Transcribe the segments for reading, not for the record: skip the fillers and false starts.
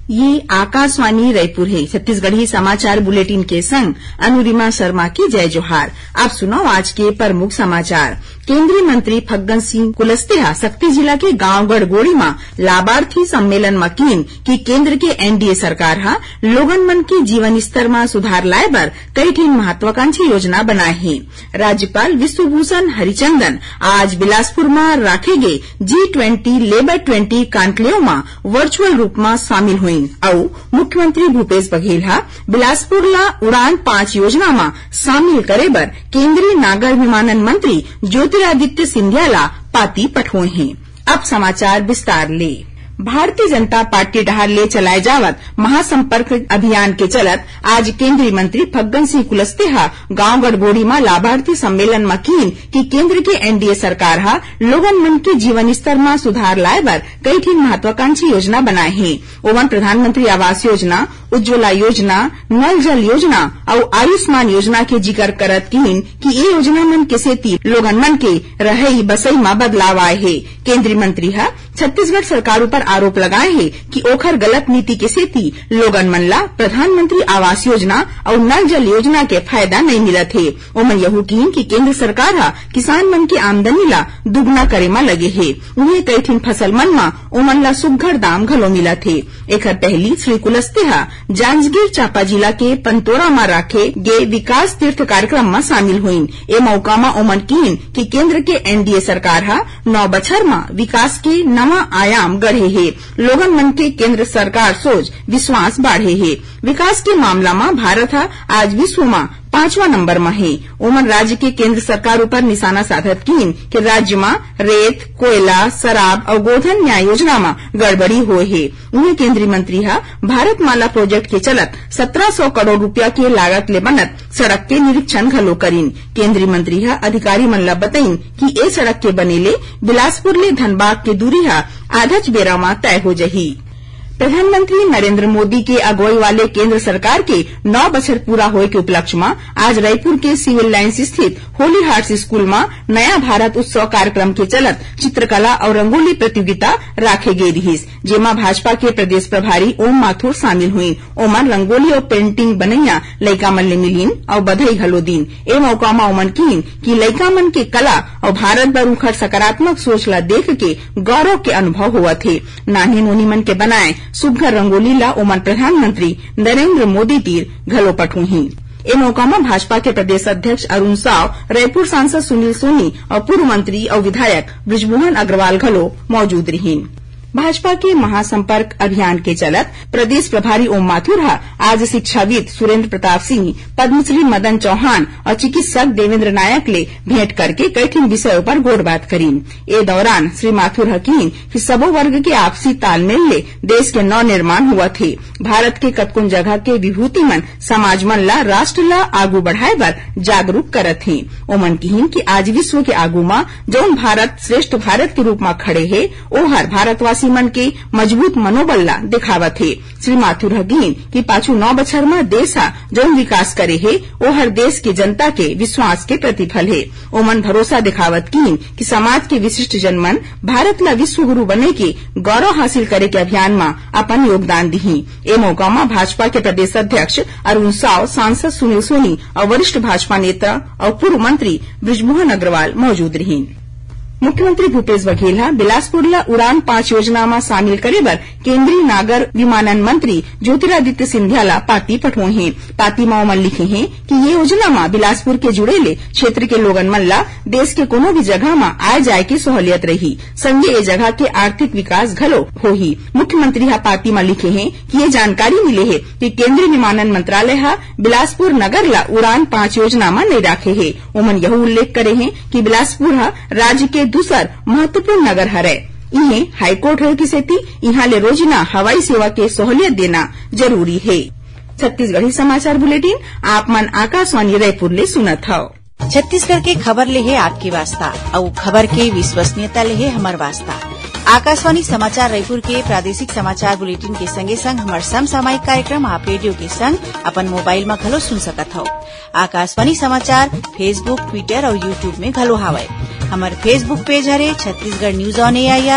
ये आकाशवाणी रायपुर है। छत्तीसगढ़ी समाचार बुलेटिन के संग अनुरिमा शर्मा की जय जोहार। आप सुनो आज के प्रमुख समाचार। केंद्रीय मंत्री फग्गन सिंह कुलस्तेहा शक्ति जिला के गांव गढ़गोड़ी में लाभार्थी सम्मेलन में कीन कि केंद्र के एनडीए सरकार हा लोगन मन के जीवन स्तर में सुधार लाए बर कई ठिन महत्वाकांक्षी योजना बनाए हैं। राज्यपाल विश्वभूषण हरिचंदन आज बिलासपुर में राखे गए G20 लेबर 20 कॉन्क्लेव में वर्चुअल रूप में शामिल हुई और मुख्यमंत्री भूपेश बघेल हा बिलासपुर ला उड़ान 5 योजना में शामिल करे बर केंद्रीय नागर विमानन मंत्री ज्योतिरादित्य सिंधिया ला पाती पठोए हैं। अब समाचार विस्तार ले। भारतीय जनता पार्टी डहार ले चलाए जावत महासंपर्क अभियान के चलत आज केंद्रीय मंत्री फग्गन सिंह कुलस्तेहा गांव गढ़गोड़ी में लाभार्थी सम्मेलन में कीन कि केंद्र के एनडीए सरकार हा लोगन मन के जीवन स्तर में सुधार लाए बर कई ठिन महत्वाकांक्षी योजना बनाए हैं। ओमन प्रधानमंत्री आवास योजना, उज्ज्वला योजना, नल जल योजना और आयुष्मान योजना के जिक्र करत कीन कि ये योजना मन के सेती लोगन मन के रहई बसई में बदलाव आए है। केंद्रीय मंत्री हा छत्तीसगढ़ सरकार पर आरोप लगाए है कि ओखर गलत नीति के सेती लोगन मन ला प्रधानमंत्री आवास योजना और नल जल योजना के फायदा नहीं मिलत है। ओमन यहू कीन कि केंद्र सरकार हा किसान मन की आमदनी ला दुगना करे में लगे है। उन्हें कई ठिन फसल मन में ओमन ला सुघ्घर दाम घलो मिलत है। एकर पहली श्री कुलस्तेहा जांजगीर चांपा जिला के पंतोरा में राखे गे विकास तीर्थ कार्यक्रम में शामिल हुईन। ए मौका में ओमन कीन कि केंद्र के एनडीए सरकार हा 9 बछर में विकास के नवा आयाम गढ़े है। लोगन मन के केंद्र सरकार सोच विश्वास बाढ़े है। विकास के मामला में भारत हा आज विश्व में 5वां नंबर में है। ओमन राज्य के केंद्र सरकार ऊपर निशाना साधत कीन कि राज्य में रेत, कोयला, शराब और गोधन न्याय योजना में गड़बड़ी हुए है। उन्हें केंद्रीय मंत्री हा भारत माला प्रोजेक्ट के चलत 1700 करोड़ रुपया के लागत ले बनत सड़क के निरीक्षण घलो करीन। केंद्रीय मंत्री हा अधिकारी मन ला बताइन कि ए सड़क के बनेले बिलासपुर ले धनबाद के दूरी हा आधच बेरा में तय हो जही। प्रधानमंत्री नरेंद्र मोदी के अगुवाई वाले केंद्र सरकार के 9 बछर पूरा होए के उपलक्ष्य में आज रायपुर के सिविल लाइन्स स्थित होली हार्ट्स स्कूल में नया भारत उत्सव कार्यक्रम के चलत चित्रकला और रंगोली प्रतियोगिता राखे गई रहीस, जेमा भाजपा के प्रदेश प्रभारी ओम माथुर शामिल हुई। ओमन रंगोली और पेंटिंग बनैया लइका मन ले मिलीन और बधाई घलो दीन। ए मौका में ओमन कीन कि लइका मन के कला और भारत बर उखर सकारात्मक सोच ला देख के गौरव के अनुभव हुआ थे। नान्हे नोनी मन के बनाए सुघ्घर रंगोली ला ओमन प्रधानमंत्री नरेंद्र मोदी तीर घलो पठुही। ए मौका में भाजपा के प्रदेश अध्यक्ष अरुण साव, रायपुर सांसद सुनील सोनी और पूर्व मंत्री और विधायक बृजमोहन अग्रवाल घलो मौजूद रहीन। भाजपा के महासंपर्क अभियान के चलत प्रदेश प्रभारी ओम माथुर आज शिक्षाविद सुरेंद्र प्रताप सिंह, पद्मश्री मदन चौहान और चिकित्सक देवेंद्र नायक ले भेंट करके कई ठिन विषयों पर गोड़बात करीन। ए दौरान श्री माथुर हकीन कि सबो वर्ग के आपसी तालमेल ले देश के नव निर्माण हुआ थे। भारत के कतकुन जगह के विभूति मन समाज मन ला राष्ट्र ला आगू बढ़ाए बर जागरूक करत हे। ओमन कीन कि आज विश्व के आगू में जौन भारत श्रेष्ठ भारत के रूप में खड़े है ओहर भारतवासी मन के मजबूत मनोबल ला दिखावत है। श्री माथुर हकीन कि पाछू 9 बछर में देश हा जौन विकास करे है वो हर देश के जनता के विश्वास के प्रतिफल है। ओमन भरोसा दिखावत कीन कि समाज के विशिष्ट जन मन भारत ला विश्व गुरु बने के गौरव हासिल करे के अभियान में अपन योगदान दिही। ए मौका में भाजपा के प्रदेश अध्यक्ष अरुण साव, सांसद सुनील सोनी और वरिष्ठ भाजपा नेता और पूर्व मंत्री बृजमोहन अग्रवाल मौजूद रहीन। मुख्यमंत्री भूपेश बघेल बिलासपुर ला उड़ान 5 योजना में शामिल करे बर केंद्रीय नागर विमानन मंत्री ज्योतिरादित्य सिंधिया ला पाती पठोए हैं। पाती में ओमन लिखे हैं कि ये योजना में बिलासपुर के जुड़ेले क्षेत्र के लोगन मन ला देश के कोनो भी जगह में आए जाए की सहूलियत रही, संगे ए जगह के आर्थिक विकास घलो होही। मुख्यमंत्री पाती में लिखे हैं कि ये जानकारी मिले है कि केंद्रीय विमानन मंत्रालय बिलासपुर नगर ला उड़ान 5 योजना में नहीं राखे है। ओमन यह उल्लेख करे हैं कि बिलासपुर राज्य के दूसर महत्वपूर्ण नगर हरे। इन्हें हाईकोर्ट है की सेती यहाँ ले रोजिना हवाई सेवा के सहूलियत देना जरूरी है। छत्तीसगढ़ी समाचार बुलेटिन आप मन आकाशवाणी रायपुर ले सुनत हव। छत्तीसगढ़ के खबर ले है आपकी वास्ता और खबर के विश्वसनीयता ले है हमार वास्ता। आकाशवाणी समाचार रायपुर के प्रादेशिक समाचार बुलेटिन के संगे संग हमार समसामयिक कार्यक्रम आप रेडियो के संग अपन मोबाइल में घलो सुन सकत हो। आकाशवाणी समाचार फेसबुक, ट्विटर और यूट्यूब में घलो हावय। हमार फेसबुक पेज हरे Chhattisgarh news on AIR,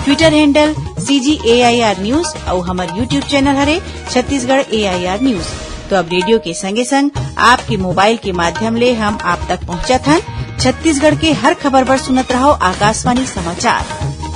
Twitter handle CGAIR news और हमार यूट्यूब चैनल हरे छत्तीसगढ़ AIR न्यूज। तो अब रेडियो के संगे संग आपके मोबाइल के माध्यम ले हम आप तक पहुंचत हन। छत्तीसगढ़ के हर खबर पर सुनत रहो आकाशवाणी समाचार।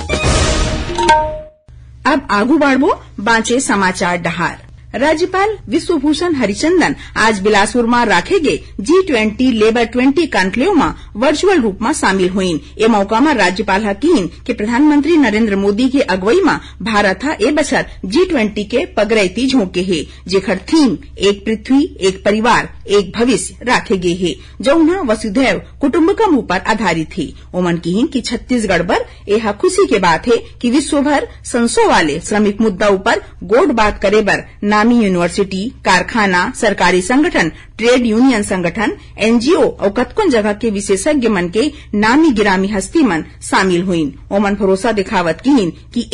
अब आगू बढ़बो बाँचे समाचार डहार। राज्यपाल विश्वभूषण हरिचंदन आज बिलासपुर में राखे गे G20 लेबर 20 कॉन्क्लेव में वर्चुअल रूप में शामिल हुईन। ए मौका में राज्यपाल कहीन कि प्रधानमंत्री नरेंद्र मोदी के अगुवाई में भारत ए बछर G20 के पगरैती झोंके है, जेखर थीम एक पृथ्वी एक परिवार एक भविष्य राखे गे है, जौना वसुधैव कुटुम्बकम ऊपर आधारित है। ओमन कहीन कि छत्तीसगढ़ बर यह खुशी के बात है कि विश्व भर संसो वाले श्रमिक मुद्दा ऊपर गोड बात करे बर नामी यूनिवर्सिटी, कारखाना, सरकारी संगठन, ट्रेड यूनियन संगठन, NGO और कतकुन जगह के विशेषज्ञ मन के नामी गिरामी हस्ती मन शामिल हुईन। ओमन भरोसा दिखावत कहीन कि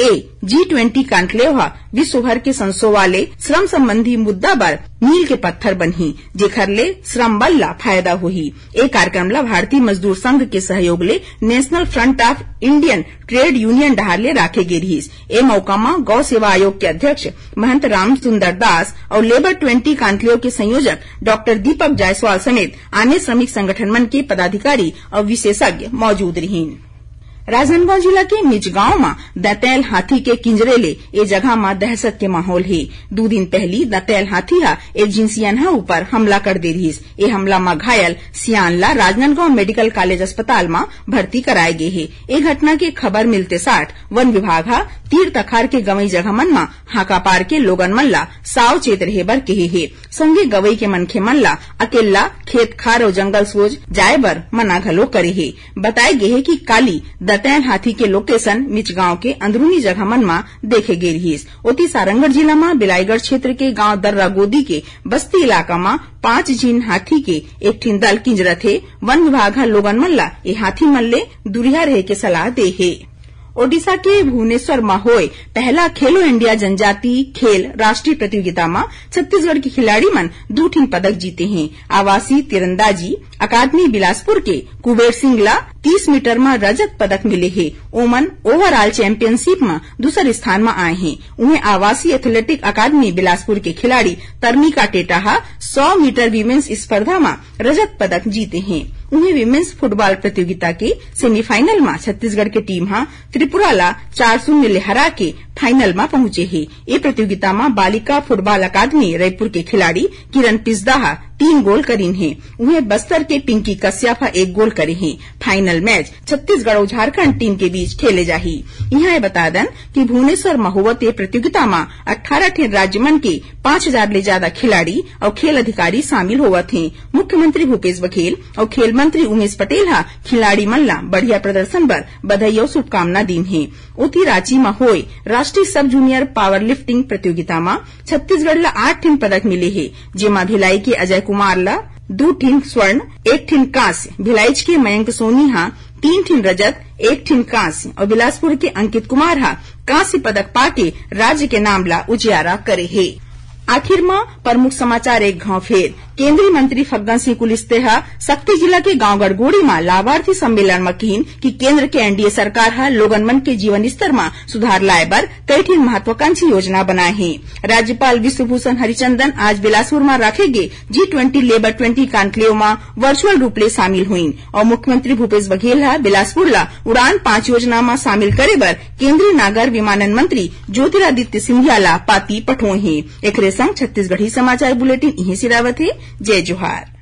G20 कॉन्क्लेव विश्व भर के संसो वाले श्रम संबंधी मुद्दा बर मील के पत्थर बनही, जेखर ले श्रम बल ला फायदा होही। ए कार्यक्रम ला भारतीय मजदूर संघ के सहयोग ले national front of Indian trade union डहार ले राखे गे रहीस। ए मौका में गौ सेवा आयोग के अध्यक्ष महंत राम सुंदर दास और लेबर 20 कॉन्क्लेव के संयोजक डॉक्टर दीपक जायसवाल समेत अन्य श्रमिक संगठन मन के पदाधिकारी और विशेषज्ञ मौजूद रहीन। राजनांदगांव जिला के मिच गांव में दंतैल हाथी के किंजरे ले ए जगह में दहशत के माहौल है। 2 दिन पहली दंतैल हाथी एक जिंसियन ऊपर हमला कर दे रहीस। ए हमला में घायल सियान ला राजनांदगांव मेडिकल कॉलेज अस्पताल में भर्ती कराए गे है। ए घटना के खबर मिलते साठ वन विभाग तीर तखार के गवई जगह मन में हाका पार के लोगन मन ला साव चेत रहे बर कहे है। संगे गवई के मनखे मन ला अकेला खेत खार और जंगल सोच जाए बर मना घलो करे है। बताए गे है कि काली दंतैल हाथी के लोकेशन मिच गांव के अंदरूनी जगह मन में देखे गे रहीस। ओती सारंगढ़ जिला में बिलाईगढ़ क्षेत्र के गांव दर्रा गोदी के बस्ती इलाका में 5 जीन हाथी के एक ठिन दल किंजरत है। वन विभाग लोगन मन ला ए हाथी मन ले दुरिया रहे के सलाह दे है। ओडिशा के भुवनेश्वर में होए पहला खेलो इंडिया जनजाति खेल राष्ट्रीय प्रतियोगिता में छत्तीसगढ़ के खिलाड़ी मन 2 ठिन पदक जीते हैं। आवासीय तीरंदाजी अकादमी बिलासपुर के कुबेर सिंह ला 30 मीटर में रजत पदक मिले है। ओमन ओवरऑल चैंपियनशिप में दूसरे स्थान में आए हैं। उन्हें आवासीय एथलेटिक अकादमी बिलासपुर के खिलाड़ी तरमिका टेटा 100 मीटर वीमेन्स स्पर्धा में रजत पदक जीते हैं। उन्हें विमेन्स फुटबॉल प्रतियोगिता के सेमीफाइनल में छत्तीसगढ़ की टीम त्रिपुरा ला 4-0 ले हरा के फाइनल में पहुंचे है। ये प्रतियोगिता में बालिका फुटबॉल अकादमी रायपुर के खिलाड़ी किरण पिस्दा 3 गोल करीन है। उन्हें बस्तर के पिंकी कश्यप 1 गोल करे हैं। फाइनल मैच छत्तीसगढ़ और झारखंड टीम के बीच खेले जाही। यहाँ बता दें कि भुवनेश्वर में होवत प्रतियोगिता में 18 ठिन राज्य मन के 5000 ले ज्यादा खिलाड़ी और खेल अधिकारी शामिल होवत हैं। मुख्यमंत्री भूपेश बघेल और खेल मंत्री उमेश पटेल खिलाड़ी मन ला बढ़िया प्रदर्शन बर बधाई और शुभकामना दीन है। उती रांची में होए राष्ट्रीय सब जूनियर पावर लिफ्टिंग प्रतियोगिता में छत्तीसगढ़ ला 8 ठिन पदक मिले है, जेमा भिलाई के अजय कुमार ला 2 ठिन स्वर्ण 1 ठिन कांस्य, भिलाइच के मयंक सोनी 3 ठिन रजत 1 ठिन कांस्य और बिलासपुर के अंकित कुमार कांस्य पदक पाके राज्य के नाम ला उजियारा करे है। आखिर में प्रमुख समाचार एक घाव फेर। केंद्रीय मंत्री फग्गन सिंह कुलस्ते शक्ति जिला के गांव गड़गोड़ी में लाभार्थी सम्मेलन में कहीन कि केंद्र के एनडीए सरकार लोगन मन के जीवन स्तर में सुधार लाए बर कई ठिन महत्वाकांक्षी योजना बनाए हैं। राज्यपाल विश्वभूषण हरिचंदन आज बिलासपुर में राखे गे G20 लेबर 20 कॉन्क्लेव में वर्चुअल रूप ले शामिल हुईन और मुख्यमंत्री भूपेश बघेल बिलासपुर ला उड़ान 5 योजना में शामिल करे बर केंद्रीय नागर विमानन मंत्री ज्योतिरादित्य सिंधिया ला पाती पठोए हैं। एक संग छत्तीसगढ़ी समाचार बुलेटिन यहीं सिरावत है। जय जोहार।